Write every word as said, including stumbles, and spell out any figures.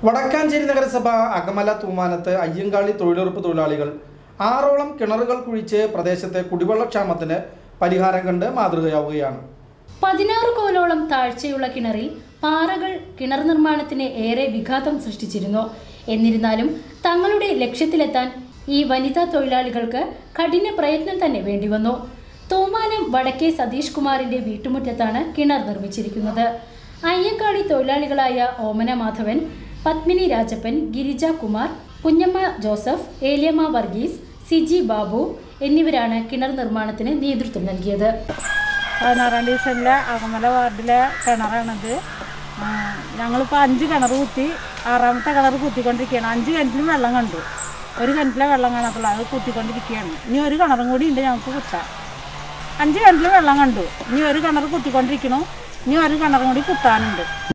Wadakkanchery Nagarasabha, Agamala Tumanate, Ayangali തൊഴിലുറപ്പ് തൊഴിലാളികൾ ആറോളം കിണറുകൾ കുഴിച്ച് പ്രദേശത്തെ കുടിവെള്ള ക്ഷാമത്തിന് പരിഹാരം കണ്ട് മാതൃകയാവുകയാണ്. പതിനാറ് കോലോളം താഴ്ചയുള്ള കിണറിൽ പാറകൾ കിണർ നിർമ്മാണത്തിന് ഏറെ വിഘാതം സൃഷ്ടിച്ചിരുന്നു. എന്നിരുന്നാലും തങ്ങളുടെ ലക്ഷ്യത്തിലെത്താൻ ഈ വനിതാ തൊഴിലാളികൾക്ക് കഠിന പ്രയത്നം തന്നെ വേണ്ടിവന്നു. തോമാനം വടക്കേ സതീഷ് കുമാറിന്റെ വീട്ടുമുറ്റത്താണ് കിണർ നിർമ്മിച്ചിരിക്കുന്നത്. അയ്യങ്കാളി തൊഴിലാളികളായ ഓമന മാധവൻ, പത്മിനി രാജപ്പൻ, ഗിരിജ കുമാർ, കുഞ്ഞമ്മ ജോസഫ്, ഏലിയമ്മ വർഗീസ്, സിജി ബാബു എന്നിവരാണ് കിണർ നിർമ്മാണത്തിന് നേതൃത്വം നൽകിയത്. പതിനാറാം ഡിവിഷനിലെ അകമല വാർഡിലെ കിണറാണിത്. ഞങ്ങളിപ്പോൾ അഞ്ച് കിണർ കുത്തി ആറാമത്തെ കിണർ കുത്തിക്കൊണ്ടിരിക്കുകയാണ്. അഞ്ച് കിണറ്റിലും വെള്ളം കണ്ടു. ഒരു കിണറ്റിലെ വെള്ളം കാണത്തുള്ളൂ, അത് കുത്തിക്കൊണ്ടിരിക്കുകയാണ്. ഇനി ഒരു കിണറും കൂടി ഉണ്ട് ഞങ്ങൾക്ക് കുത്താം. അഞ്ച് കിണറ്റിലും വെള്ളം കണ്ടു. ഇനി ഒരു കിണർ കുത്തിക്കൊണ്ടിരിക്കണു. ഇനി ഒരു കിണറും കൂടി കുത്താനുണ്ട്.